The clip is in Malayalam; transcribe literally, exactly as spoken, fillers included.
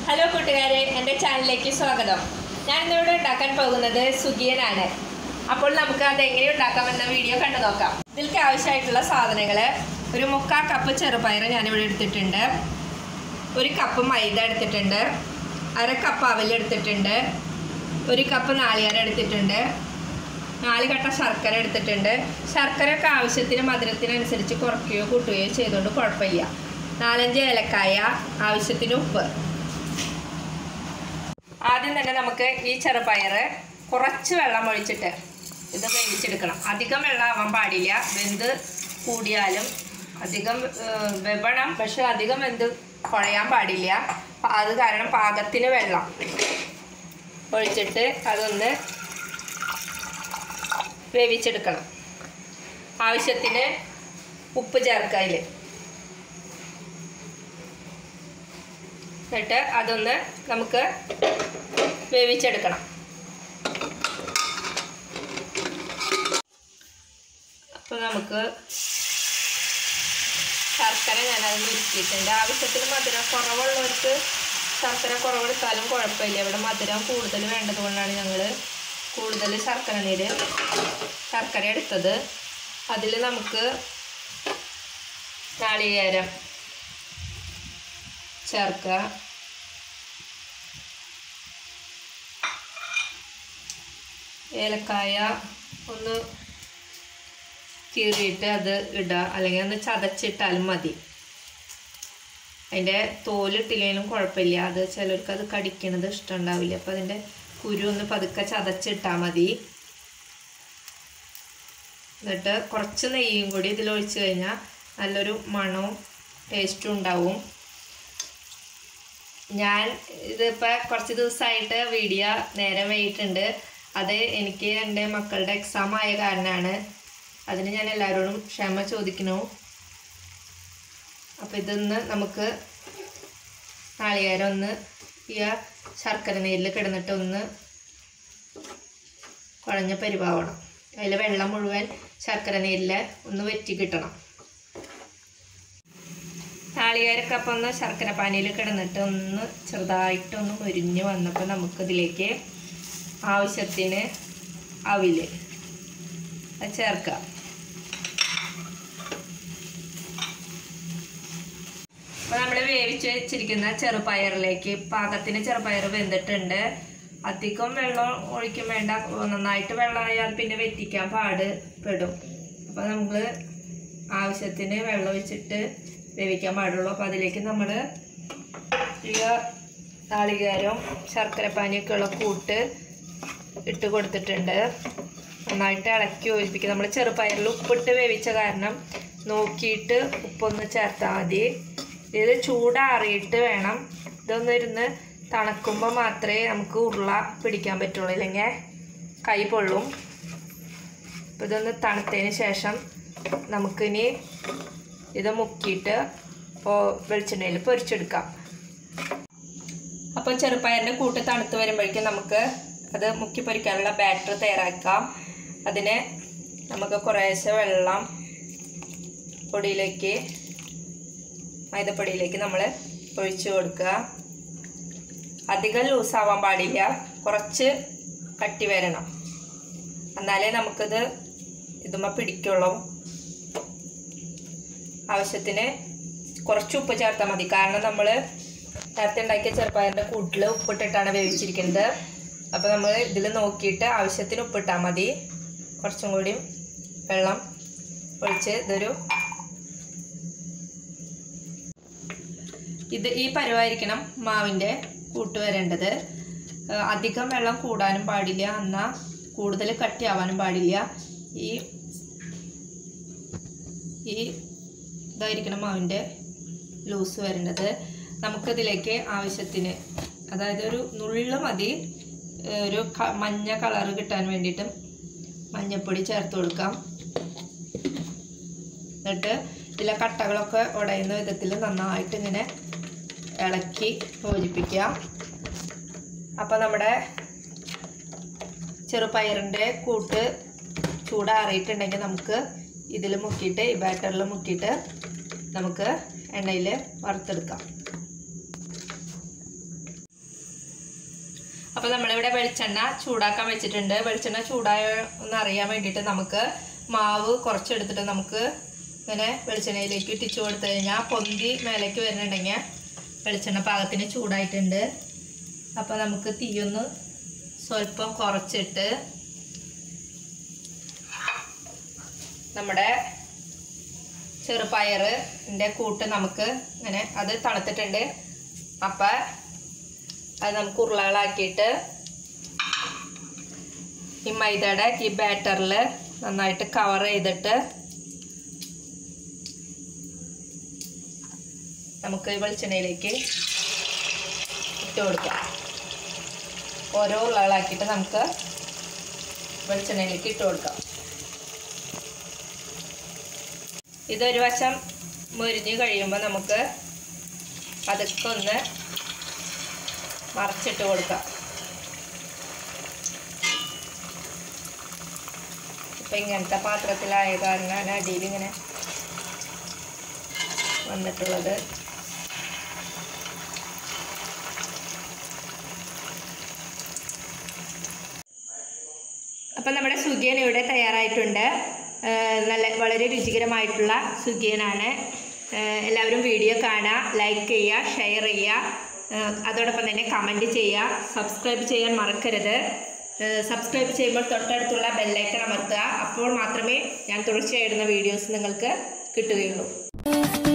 ഹലോ കൂട്ടുകാരെ, എൻ്റെ ചാനലിലേക്ക് സ്വാഗതം. ഞാൻ ഇന്നിവിടെ ഉണ്ടാക്കാൻ പോകുന്നത് സുഖിയനാണ്. അപ്പോൾ നമുക്ക് അത് എങ്ങനെ ഉണ്ടാക്കാമെന്ന വീഡിയോ കണ്ടു നോക്കാം. ഇതിലേക്ക് ആവശ്യമായിട്ടുള്ള സാധനങ്ങൾ: ഒരു മുക്കാൽ കപ്പ് ചെറുപയർ ഞാനിവിടെ എടുത്തിട്ടുണ്ട്, ഒരു കപ്പ് മൈദ എടുത്തിട്ടുണ്ട്, അര കപ്പ് അവൽ എടുത്തിട്ടുണ്ട്, ഒരു കപ്പ് നാളികേരം എടുത്തിട്ടുണ്ട്, നാല് കട്ട ശർക്കര എടുത്തിട്ടുണ്ട്. ശർക്കരയൊക്കെ ആവശ്യത്തിന് മധുരത്തിനനുസരിച്ച് കുറയ്ക്കുകയോ കൂട്ടുകയോ ചെയ്തുകൊണ്ട് കുഴപ്പമില്ല. നാലഞ്ച് ഏലക്കായ, ആവശ്യത്തിന് ഉപ്പ്. ആദ്യം തന്നെ നമുക്ക് ഈ ചെറുപയർ കുറച്ച് വെള്ളം ഒഴിച്ചിട്ട് ഇത് വേവിച്ചെടുക്കണം. അധികം വെള്ളം ആവാൻ പാടില്ല, വെന്ത് കൂടിയാലും അധികം വെവണം, പക്ഷെ അധികം വെന്ത് കുഴയാൻ പാടില്ല. അത് കാരണം പാകത്തിന് വെള്ളം ഒഴിച്ചിട്ട് അതൊന്ന് വേവിച്ചെടുക്കണം. ആവശ്യത്തിന് ഉപ്പ് ചേർക്കുക അതിൽ. എന്നിട്ട് അതൊന്ന് നമുക്ക് വേവിച്ചെടുക്കണം. അപ്പോൾ നമുക്ക് ശർക്കര ഞാനത് ഉരുക്കിയിട്ടുണ്ട്. ആവശ്യത്തിന് മധുരം കുറവുള്ളവർക്ക് ശർക്കര കുറവെടുത്താലും കുഴപ്പമില്ല. ഇവിടെ മധുരം കൂടുതൽ വേണ്ടതുകൊണ്ടാണ് ഞങ്ങൾ കൂടുതൽ ശർക്കര നീര് ശർക്കര എടുത്തത്. അതിൽ നമുക്ക് നാളികേരം ചേർക്കുക, ഏലക്കായ ഒന്ന് കീറിയിട്ട് അത് ഇടുക, അല്ലെങ്കിൽ ഒന്ന് ചതച്ചിട്ടാലും മതി. അതിൻ്റെ തോലിട്ടില്ലെങ്കിലും കുഴപ്പമില്ല, അത് ചിലർക്ക് അത് കടിക്കണത് ഇഷ്ടമുണ്ടാവില്ല. അപ്പോൾ അതിൻ്റെ കുരു ഒന്ന് പതുക്കെ ചതച്ചിട്ടാൽ മതി. എന്നിട്ട് കുറച്ച് നെയ്യും കൂടി ഇതിലൊഴിച്ച് കഴിഞ്ഞാൽ നല്ലൊരു മണവും ടേസ്റ്റും ഉണ്ടാവും. ഞാൻ ഇതിപ്പോൾ കുറച്ച് ദിവസമായിട്ട് വീഡിയോ നേരം വൈകിട്ടുണ്ട്. അത് എനിക്ക് എൻ്റെ മക്കളുടെ എക്സാം ആയ കാരണമാണ്. അതിന് ഞാൻ എല്ലാവരോടും ക്ഷമ ചോദിക്കുന്നു. അപ്പോൾ ഇതൊന്ന് നമുക്ക് നാളികേരം ഒന്ന് ഈ ശർക്കര നീരിൽ കിടന്നിട്ട് ഒന്ന് കുഴഞ്ഞ പരിവാവണം. അതിൽ വെള്ളം മുഴുവൻ ശർക്കര നീരിൽ ഒന്ന് വറ്റി കിട്ടണം. നാളികേരമൊക്കെ അപ്പം ഒന്ന് ശർക്കര പാനിയിൽ കിടന്നിട്ട് ഒന്ന് ചെറുതായിട്ടൊന്ന് മുരിഞ്ഞ് വന്നപ്പോൾ നമുക്കിതിലേക്ക് ആവശ്യത്തിന് അവിൽ അത് ചേർക്കുക. അപ്പോൾ നമ്മൾ വേവിച്ച് വെച്ചിരിക്കുന്ന ചെറുപയറിലേക്ക് പാകത്തിന് ചെറുപയർ വെന്തിട്ടുണ്ട്. അധികം വെള്ളം ഒഴിക്കും വേണ്ട, നന്നായിട്ട് വെള്ളമായാൽ പിന്നെ വെറ്റിക്കാൻ പാട് പെടും. അപ്പോൾ നമ്മൾ ആവശ്യത്തിന് വെള്ളം ഒഴിച്ചിട്ട് വേവിക്കാൻ പാടുള്ളൂ. അപ്പോൾ അതിലേക്ക് നമ്മൾ ഈ നാളികേരവും ശർക്കരപ്പാനിയൊക്കെ ഉള്ള കൂട്ട് ഇട്ട് കൊടുത്തിട്ടുണ്ട്. നന്നായിട്ട് ഇളക്കി യോജിപ്പിക്കുക. നമ്മൾ ചെറുപയറിൽ ഉപ്പിട്ട് വേവിച്ച കാരണം നോക്കിയിട്ട് ഉപ്പൊന്ന് ചേർത്താൽ മതി. ഇത് ചൂടാറിയിട്ട് വേണം. ഇതൊന്ന് ഇരുന്ന് തണുക്കുമ്പോൾ മാത്രമേ നമുക്ക് ഉരുള പിടിക്കാൻ പറ്റുള്ളൂ, ഇല്ലെങ്കിൽ കൈ പൊള്ളും. അപ്പോൾ ഇതൊന്ന് തണുത്തതിന് ശേഷം നമുക്കിനി ഇത് മുക്കിയിട്ട് ഇപ്പോൾ വെളിച്ചെണ്ണയിൽ പൊരിച്ചെടുക്കാം. അപ്പോൾ ചെറുപയറിൻ്റെ കൂട്ട് തണുത്ത് വരുമ്പോഴേക്കും നമുക്ക് അത് മുക്കി പൊരിക്കാനുള്ള ബാറ്റർ തയ്യാറാക്കാം. അതിന് നമുക്ക് കുറേശ്ശെ വെള്ളം പൊടിയിലേക്ക് മൈദപ്പൊടിയിലേക്ക് നമ്മൾ ഒഴിച്ച് കൊടുക്കുക. അധികം ലൂസാവാൻ പാടില്ല, കുറച്ച് കട്ടി വരണം, എന്നാലേ നമുക്കിത് ഇതുമ്മ പിടിക്കുള്ളൂ. ആവശ്യത്തിന് കുറച്ച് ഉപ്പ് ചേർത്താൽ മതി, കാരണം നമ്മൾ നേരത്തെ ഉണ്ടാക്കിയ ചെറുപയറിൻ്റെ കൂട്ടിൽ ഉപ്പിട്ടിട്ടാണ് വേവിച്ചിരിക്കുന്നത്. അപ്പോൾ നമ്മൾ ഇതിൽ നോക്കിയിട്ട് ആവശ്യത്തിന് ഉപ്പിട്ടാൽ മതി. കുറച്ചും കൂടി വെള്ളം ഒഴിച്ച് ഇതൊരു ഇത് ഈ പരുവായിരിക്കണം മാവിൻ്റെ കൂട്ട് വരേണ്ടത്. അധികം വെള്ളം കൂടാനും പാടില്ല, എന്നാൽ കൂടുതൽ കട്ടിയാവാനും പാടില്ല. ഈ ഈ ഇതായിരിക്കണം മാവിൻ്റെ ലൂസ് വരേണ്ടത്. നമുക്കിതിലേക്ക് ആവശ്യത്തിന്, അതായത് ഒരു നുള്ളു മതി, ഒരു മഞ്ഞ കളറ് കിട്ടാൻ വേണ്ടിയിട്ട് മഞ്ഞൾപ്പൊടി ചേർത്ത് കൊടുക്കാം. എന്നിട്ട് ഇതിലെ കട്ടകളൊക്കെ ഉടയുന്ന വിധത്തിൽ നന്നായിട്ട് ഇങ്ങനെ ഇളക്കി യോജിപ്പിക്കുക. അപ്പോൾ നമ്മുടെ ചെറുപയറിൻ്റെ കൂട്ട് ചൂടാറിയിട്ടുണ്ടെങ്കിൽ നമുക്ക് ഇതിൽ മുക്കിയിട്ട് ഈ ബാറ്ററിൽ മുക്കിയിട്ട് നമുക്ക് എണ്ണയിൽ വറുത്തെടുക്കാം. അപ്പോൾ നമ്മളിവിടെ വെളിച്ചെണ്ണ ചൂടാക്കാൻ വെച്ചിട്ടുണ്ട്. വെളിച്ചെണ്ണ ചൂടായ ഒന്ന് അറിയാൻ വേണ്ടിയിട്ട് നമുക്ക് മാവ് കുറച്ചെടുത്തിട്ട് നമുക്ക് ഇങ്ങനെ വെളിച്ചെണ്ണയിലേക്ക് ഇട്ടിച്ചു കൊടുത്തു കഴിഞ്ഞാൽ പൊന്തി മേലേക്ക് വരുന്നുണ്ടെങ്കിൽ വെളിച്ചെണ്ണ പാകത്തിന് ചൂടായിട്ടുണ്ട്. അപ്പോൾ നമുക്ക് തീയൊന്ന് സ്വല്പം കുറച്ചിട്ട് നമ്മുടെ ചെറുപയറിൻ്റെ കൂട്ട് നമുക്ക് ഇങ്ങനെ അത് തണുത്തിട്ടുണ്ട്. അപ്പം അത് നമുക്ക് ഉരുളകളാക്കിയിട്ട് ഈ മൈദയുടെ ഈ ബാറ്ററിൽ നന്നായിട്ട് കവർ ചെയ്തിട്ട് നമുക്ക് ഈ വെളിച്ചെണ്ണയിലേക്ക് ഇട്ട് കൊടുക്കാം. ഓരോ ഉരുളകളാക്കിയിട്ട് നമുക്ക് വെളിച്ചെണ്ണയിലേക്ക് ഇട്ട് കൊടുക്കാം. ഇതൊരു വശം മുരിഞ്ഞ് കഴിയുമ്പോൾ നമുക്ക് പതുക്കെ ഒന്ന് മറിച്ചിട്ട് കൊടുക്കാം. ഇപ്പം ഇങ്ങനത്തെ പാത്രത്തിലായ കാരണമാണ് അടിയിൽ ഇങ്ങനെ വന്നിട്ടുള്ളത്. അപ്പം നമ്മുടെ സുഖിയൻ ഇവിടെ തയ്യാറായിട്ടുണ്ട്. നല്ല വളരെ രുചികരമായിട്ടുള്ള സുഖിയനാണ്. എല്ലാവരും വീഡിയോ കാണുക, ലൈക്ക് ചെയ്യുക, ഷെയർ ചെയ്യുക, അതോടൊപ്പം തന്നെ കമൻറ്റ് ചെയ്യുക. സബ്സ്ക്രൈബ് ചെയ്യാൻ മറക്കരുത്. സബ്സ്ക്രൈബ് ചെയ്യുമ്പോൾ തൊട്ടടുത്തുള്ള ബെല്ലൈക്കൺ അമർത്തുക. അപ്പോൾ മാത്രമേ ഞാൻ തുടർച്ചയായി ഇടുന്ന വീഡിയോസ് നിങ്ങൾക്ക് കിട്ടുകയുള്ളൂ.